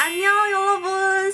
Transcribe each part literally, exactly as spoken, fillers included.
안녕여러분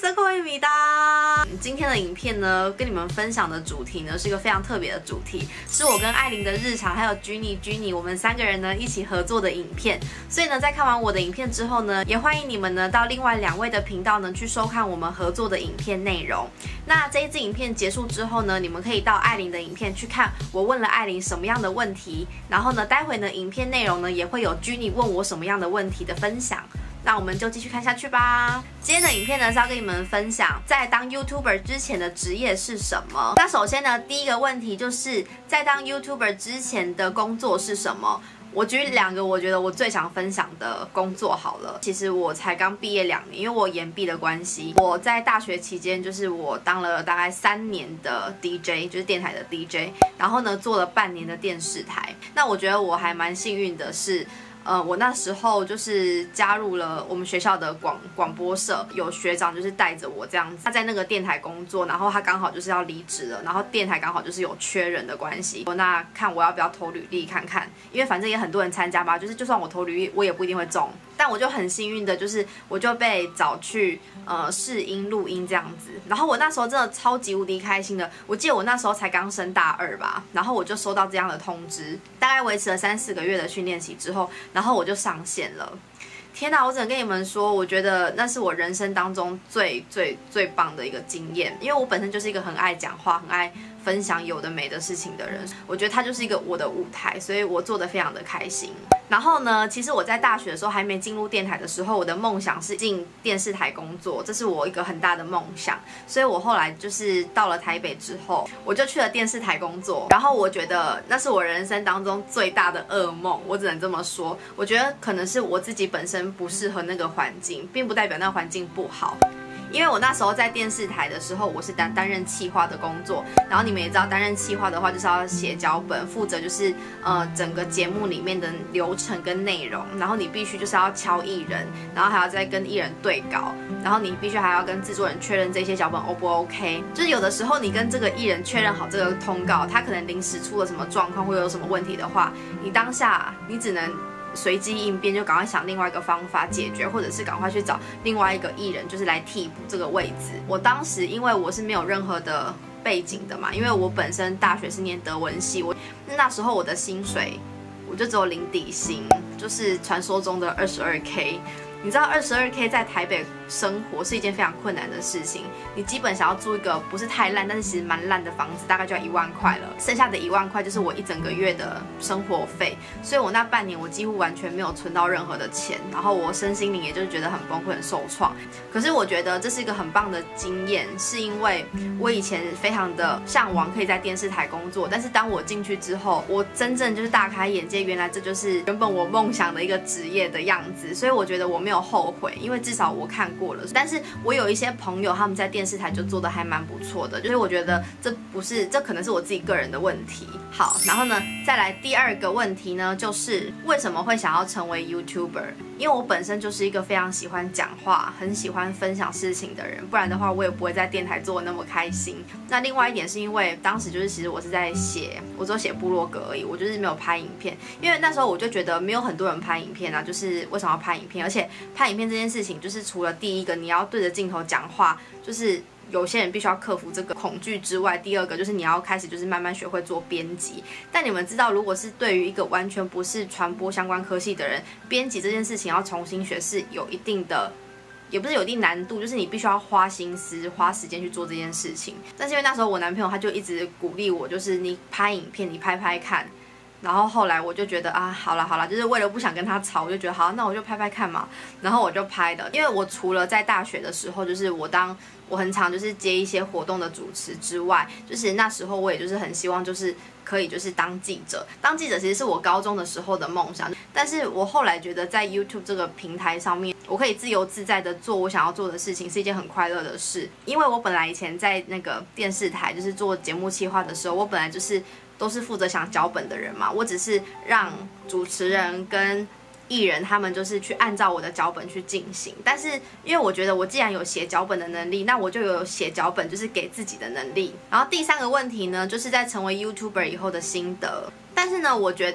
스코입니다。今天的影片呢，跟你们分享的主题呢是一个非常特别的主题，是我跟艾琳的日常，还有 Ginny Ginny 我们三个人呢一起合作的影片。所以呢，在看完我的影片之后呢，也欢迎你们呢到另外两位的频道呢去收看我们合作的影片内容。那这一支影片结束之后呢，你们可以到艾琳的影片去看我问了艾琳什么样的问题，然后呢，待会呢影片内容呢也会有 Ginny 问我什么样的问题的分享。那我们就继续看下去吧。今天的影片呢是要跟你们分享在当 YouTuber 之前的职业是什么。那首先呢，第一个问题就是在当 YouTuber 之前的工作是什么？我举两个我觉得我最想分享的工作好了。其实我才刚毕业两年，因为我延毕的关系，我在大学期间就是我当了大概三年的 D J， 就是电台的 D J， 然后呢做了半年的电视台。那我觉得我还蛮幸运的是。呃，我那时候就是加入了我们学校的广广播社，有学长就是带着我这样子，他在那个电台工作，然后他刚好就是要离职了，然后电台刚好就是有缺人的关系，那看我要不要投履历看看，因为反正也很多人参加嘛，就是就算我投履历，我也不一定会中。但我就很幸运的，就是我就被找去呃试音录音这样子，然后我那时候真的超级无敌开心的。我记得我那时候才刚升大二吧，然后我就收到这样的通知，大概维持了三四个月的训练期之后，然后我就上线了。天哪！我只能跟你们说，我觉得那是我人生当中最最最棒的一个经验，因为我本身就是一个很爱讲话、很爱分享有的没的事情的人，我觉得它就是一个我的舞台，所以我做得非常的开心。然后呢，其实我在大学的时候还没进入电台的时候，我的梦想是进电视台工作，这是我一个很大的梦想。所以我后来就是到了台北之后，我就去了电视台工作。然后我觉得那是我人生当中最大的噩梦，我只能这么说。我觉得可能是我自己本身不适合那个环境，并不代表那个环境不好。因为我那时候在电视台的时候，我是担担任企划的工作，然后你们也知道，担任企划的话就是要写脚本，负责就是呃整个节目里面的流程跟内容，然后你必须就是要敲艺人，然后还要再跟艺人对稿，然后你必须还要跟制作人确认这些脚本 O 不 OK。就是有的时候你跟这个艺人确认好这个通告，他可能临时出了什么状况或有什么问题的话，你当下你只能随机应变，就赶快想另外一个方法解决，或者是赶快去找另外一个艺人，就是来替补这个位置。我当时因为我是没有任何的背景的嘛，因为我本身大学是念德文系，我那时候我的薪水我就只有领底薪，就是传说中的二十二 K。你知道二十二 K 在台北生活是一件非常困难的事情，你基本想要租一个不是太烂，但是其实蛮烂的房子，大概就要一万块了，剩下的一万块就是我一整个月的生活费，所以我那半年我几乎完全没有存到任何的钱，然后我身心灵也就是觉得很崩溃、很受创。可是我觉得这是一个很棒的经验，是因为我以前非常的向往可以在电视台工作，但是当我进去之后，我真正就是大开眼界，原来这就是原本我梦想的一个职业的样子，所以我觉得我没有后悔，因为至少我看过了。但是我有一些朋友他们在电视台就做的还蛮不错的，就是我觉得这不是，这可能是我自己个人的问题。好，然后呢，再来第二个问题呢，就是为什么会想要成为 YouTuber？ 因为我本身就是一个非常喜欢讲话、很喜欢分享事情的人，不然的话我也不会在电台做的那么开心。那另外一点是因为当时就是其实我是在写，我只有写部落格而已，我就是没有拍影片，因为那时候我就觉得没有很多人拍影片啊，就是为什么要拍影片？而且拍影片这件事情，就是除了第一个你要对着镜头讲话，就是有些人必须要克服这个恐惧之外，第二个就是你要开始就是慢慢学会做编辑。但你们知道，如果是对于一个完全不是传播相关科系的人，编辑这件事情要重新学是有一定的，也不是有一定难度，就是你必须要花心思、花时间去做这件事情。但是因为那时候我男朋友他就一直鼓励我，就是你拍影片，你拍拍看。然后后来我就觉得啊，好了好了，就是为了不想跟他吵，我就觉得好，那我就拍拍看嘛。然后我就拍的，因为我除了在大学的时候，就是我当我很常就是接一些活动的主持之外，就是那时候我也就是很希望就是可以就是当记者。当记者其实是我高中的时候的梦想，但是我后来觉得在 YouTube 这个平台上面，我可以自由自在的做我想要做的事情，是一件很快乐的事。因为我本来以前在那个电视台就是做节目企划的时候，我本来就是都是负责想脚本的人嘛，我只是让主持人跟艺人他们就是去按照我的脚本去进行。但是因为我觉得我既然有写脚本的能力，那我就有写脚本就是给自己的能力。然后第三个问题呢，就是在成为 YouTuber 以后的心得。但是呢，我觉得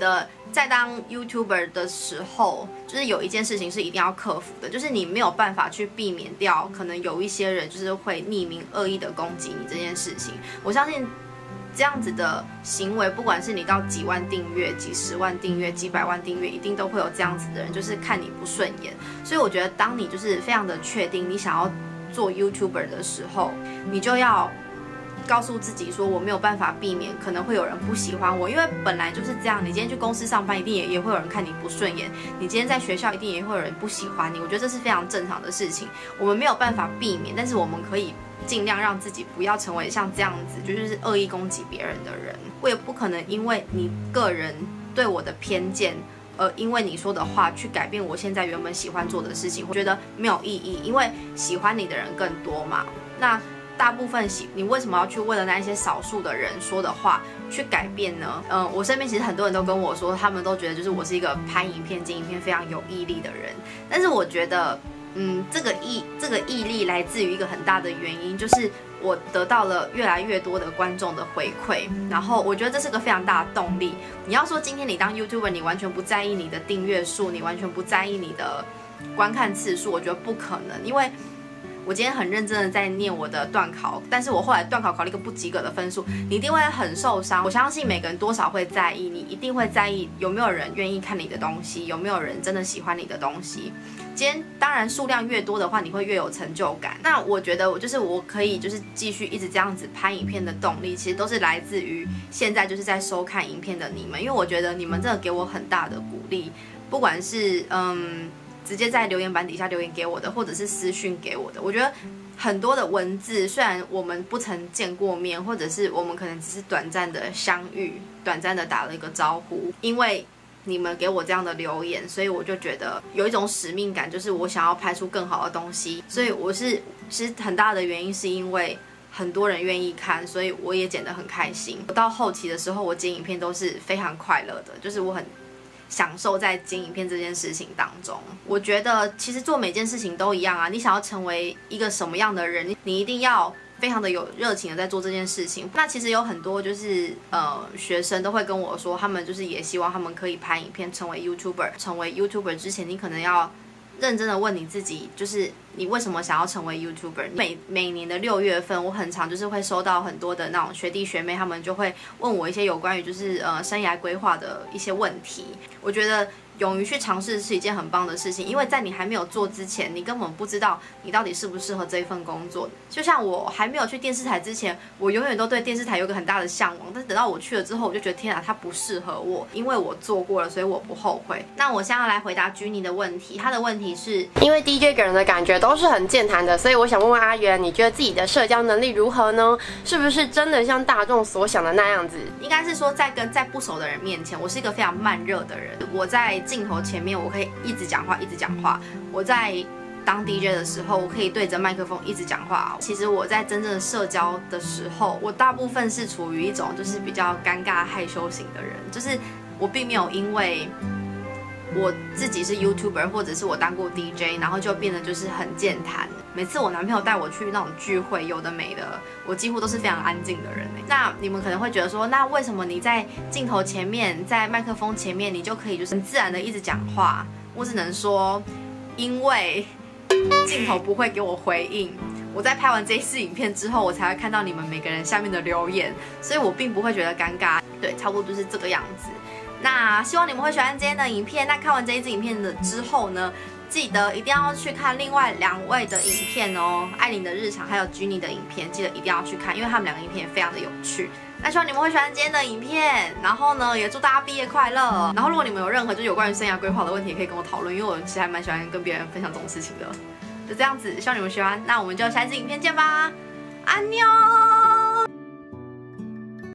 在当 YouTuber 的时候，就是有一件事情是一定要克服的，就是你没有办法去避免掉，可能有一些人就是会匿名恶意的攻击你这件事情。我相信这样子的行为，不管是你到几万订阅、几十万订阅、几百万订阅，一定都会有这样子的人，就是看你不顺眼。所以我觉得，当你就是非常的确定你想要做 YouTuber 的时候，你就要告诉自己说，我没有办法避免可能会有人不喜欢我，因为本来就是这样。你今天去公司上班，一定也也会有人看你不顺眼；你今天在学校，一定也会有人不喜欢你。我觉得这是非常正常的事情，我们没有办法避免，但是我们可以尽量让自己不要成为像这样子，就是恶意攻击别人的人。我也不可能因为你个人对我的偏见，呃，因为你说的话去改变我现在原本喜欢做的事情，我觉得没有意义，因为喜欢你的人更多嘛。那大部分喜你为什么要去为了那一些少数的人说的话去改变呢？嗯、呃，我身边其实很多人都跟我说，他们都觉得就是我是一个拍影片、剪影片非常有毅力的人。但是我觉得，嗯，这个毅这个毅力来自于一个很大的原因，就是我得到了越来越多的观众的回馈，然后我觉得这是个非常大的动力。你要说今天你当 YouTuber， 你完全不在意你的订阅数，你完全不在意你的观看次数，我觉得不可能，因为我今天很认真的在念我的段考，但是我后来段考考了一个不及格的分数，你一定会很受伤。我相信每个人多少会在意，你一定会在意有没有人愿意看你的东西，有没有人真的喜欢你的东西。今天当然数量越多的话，你会越有成就感。那我觉得我就是我可以就是继续一直这样子拍影片的动力，其实都是来自于现在就是在收看影片的你们，因为我觉得你们真的给我很大的鼓励，不管是嗯。直接在留言板底下留言给我的，或者是私讯给我的，我觉得很多的文字，虽然我们不曾见过面，或者是我们可能只是短暂的相遇，短暂的打了一个招呼，因为你们给我这样的留言，所以我就觉得有一种使命感，就是我想要拍出更好的东西。所以我是其实很大的原因是因为很多人愿意看，所以我也剪得很开心。我到后期的时候，我剪影片都是非常快乐的，就是我很享受在剪影片这件事情当中。我觉得其实做每件事情都一样啊，你想要成为一个什么样的人，你一定要非常的有热情的在做这件事情。那其实有很多就是呃学生都会跟我说，他们就是也希望他们可以拍影片成为 YouTuber。成为 YouTuber 之前，你可能要认真的问你自己，就是你为什么想要成为 YouTuber？ 每每年的六月份，我很常就是会收到很多的那种学弟学妹，他们就会问我一些有关于就是呃生涯规划的一些问题。我觉得勇于去尝试是一件很棒的事情，因为在你还没有做之前，你根本不知道你到底适不适合这一份工作。就像我还没有去电视台之前，我永远都对电视台有个很大的向往，但是等到我去了之后，我就觉得天啊，它不适合我，因为我做过了，所以我不后悔。那我现在要来回答 Jenny 的问题，他的问题是因为 D J 给人的感觉都是很健谈的，所以我想问问阿元，你觉得自己的社交能力如何呢？是不是真的像大众所想的那样子？ 应该是说，在跟在不熟的人面前，我是一个非常慢热的人。我在镜头前面，我可以一直讲话，一直讲话。我在当 D J 的时候，我可以对着麦克风一直讲话。其实我在真正的社交的时候，我大部分是处于一种就是比较尴尬害羞型的人，就是我并没有因为我自己是 YouTuber 或者是我当过 D J， 然后就变得就是很健谈。每次我男朋友带我去那种聚会，有的没的，我几乎都是非常安静的人。那你们可能会觉得说，那为什么你在镜头前面，在麦克风前面，你就可以就是很自然的一直讲话？我只能说，因为镜头不会给我回应。我在拍完这一支影片之后，我才会看到你们每个人下面的留言，所以我并不会觉得尴尬。对，差不多就是这个样子。那希望你们会喜欢今天的影片。那看完这一支影片的之后呢，记得一定要去看另外两位的影片哦，艾琳的日常还有 Jenny 的影片，记得一定要去看，因为他们两个影片也非常的有趣。那希望你们会喜欢今天的影片，然后呢，也祝大家毕业快乐。然后如果你们有任何就有关于生涯规划的问题，也可以跟我讨论，因为我其实还蛮喜欢跟别人分享这种事情的。就这样子，希望你们喜欢。那我们就下一支影片见吧，安妞。